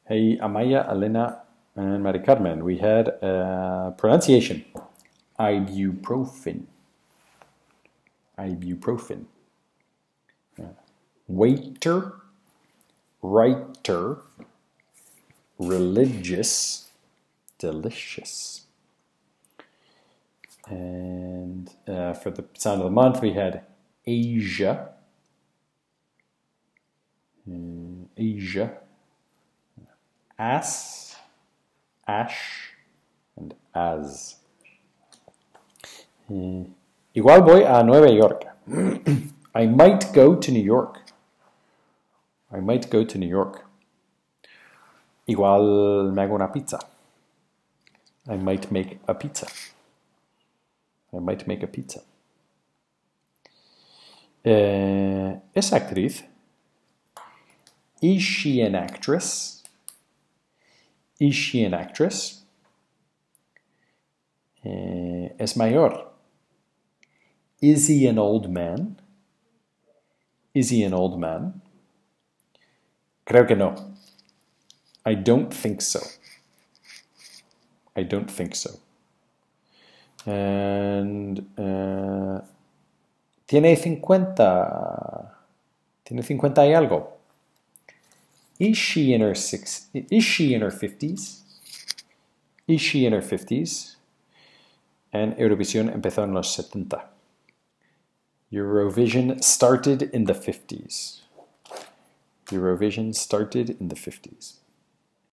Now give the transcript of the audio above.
Hey, Amaia, Elena, and MariCarmen. We had pronunciation. Ibuprofen. Ibuprofen. Waiter, writer, religious, delicious. And for the sound of the month, we had Asia. Asia. Ass, ash, and as. Igual voy a Nueva York. I might go to New York. I might go to New York. Igual me hago una pizza. I might make a pizza. I might make a pizza. Es actriz. Is she an actress? Is she an actress? Es mayor. Is he an old man? Is he an old man? Creo que no. I don't think so. I don't think so. And tiene 50. Tiene 50 y algo. Is she in her 50s? Is she in her 50s? And Eurovisión empezó en los 70. Eurovision started in the 50s. Eurovision started in the 50s.